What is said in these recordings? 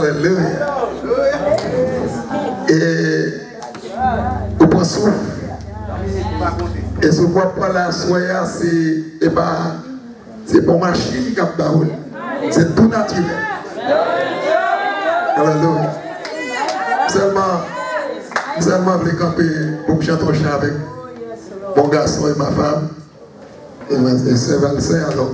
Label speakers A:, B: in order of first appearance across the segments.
A: Alléluia. Et au point souffle. Et ce qu'on prend la soya, c'est pour machine qui a parlé. C'est tout naturel. Alléluia. Seulement les camper pour chanter un chant avec mon garçon et ma femme. Et c'est Valsin alors.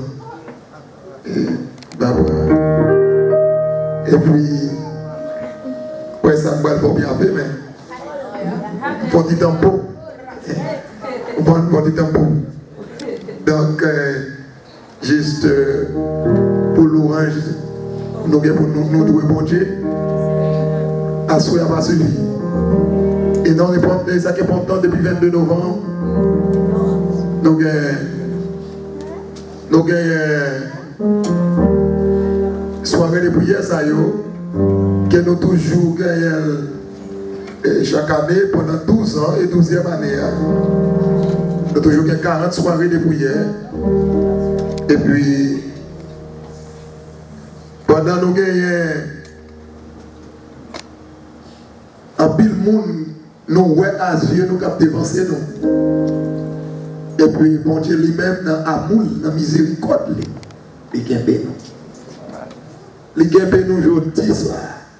A: Et puis, ouais, ça me va bien fait, mais pour du tempo. Pour du tempo. Donc, juste pour l'orange, nous devons bon Dieu. À ce moment pas suivi. Et dans les ça qui est important depuis le 22 novembre, nous avons soirée de prière, ça y est, que nous toujours gagnons chaque année pendant 12 ans et 12e année. Nous avons toujours 40 soirées de prière. Et puis, pendant nous gagnons un pile monde, nous ouais à Dieu, nous cap dévancer nous. Et puis, bon Dieu lui-même, dans l'amour, dans la miséricorde, il gagne nous. Il gagne nous aujourd'hui soir.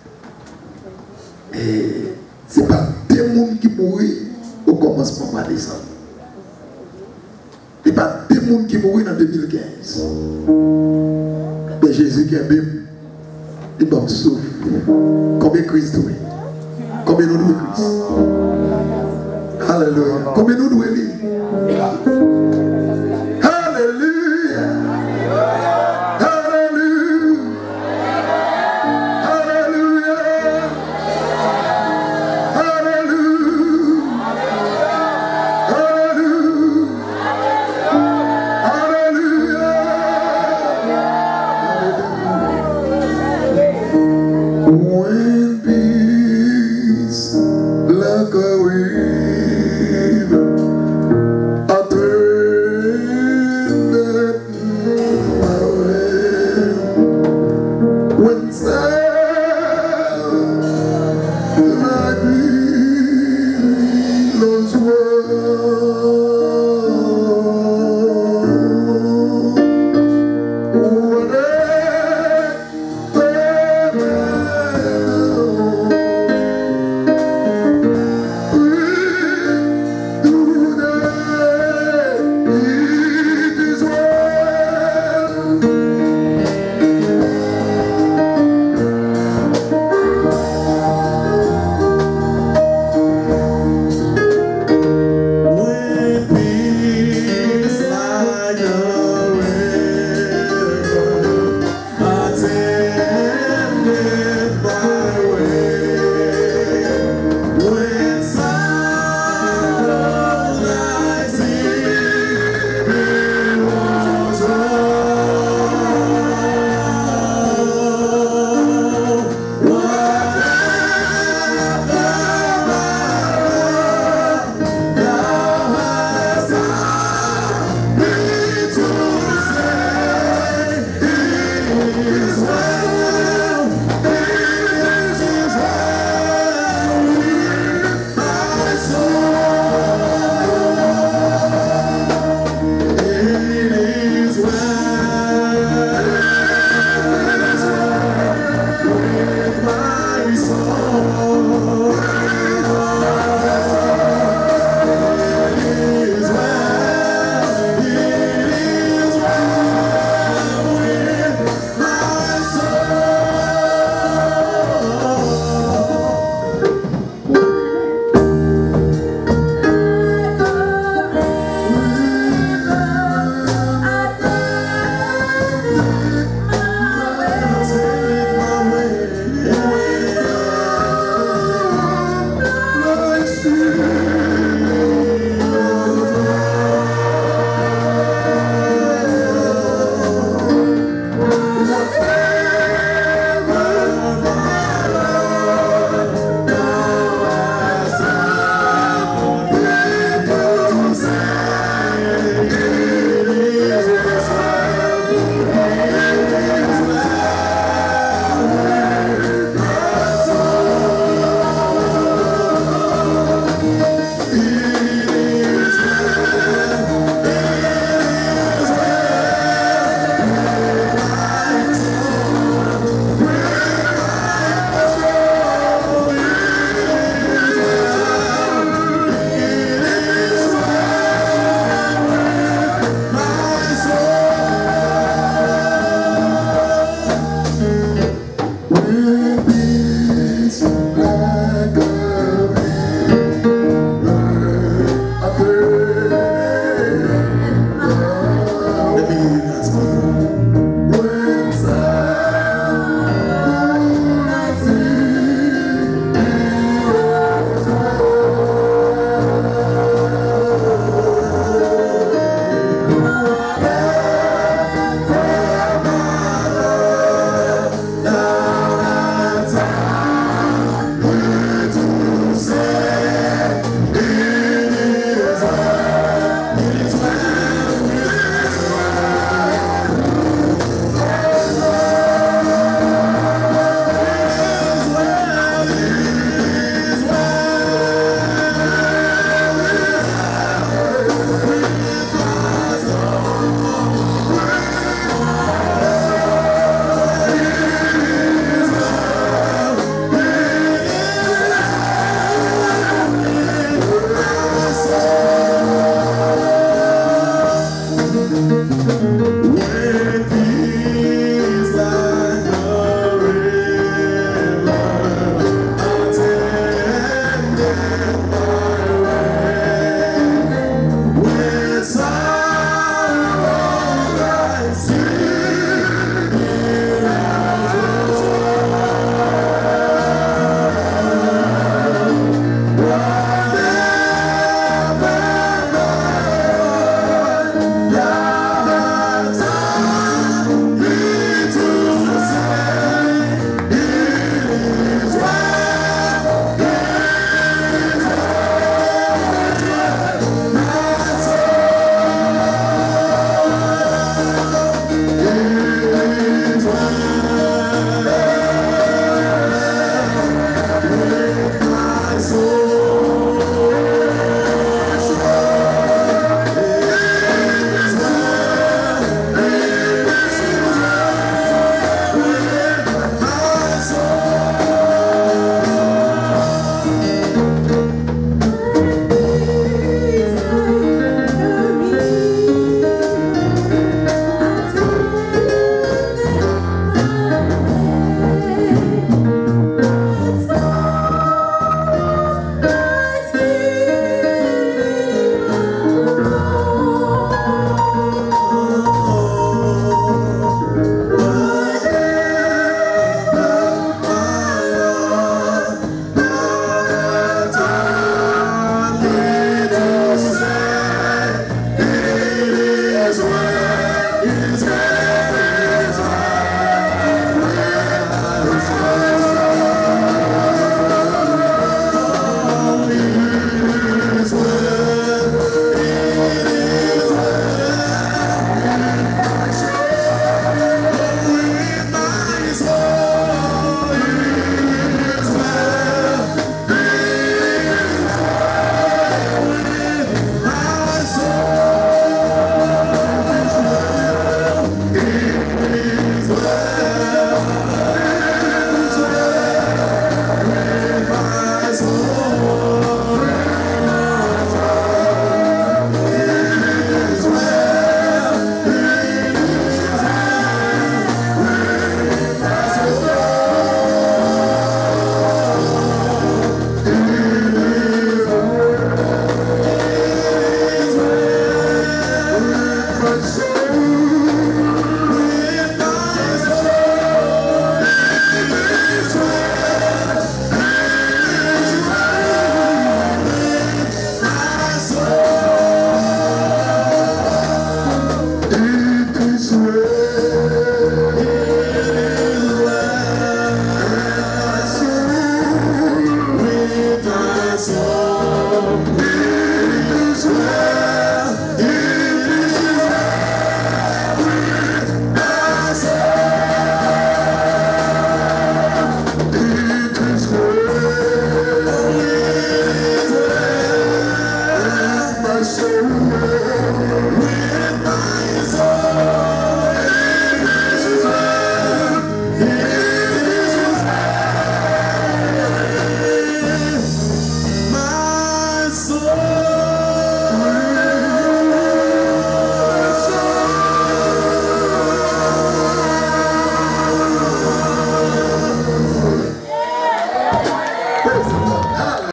A: Et ce n'est pas des gens qui mourent au commencement de décembre. Ce n'est pas des gens qui mourent en 2015. Mais Jésus gagne, il va me souffle. Combien Christ doit? Combien nous devons Christ? Alléluia. Combien nous devons lire?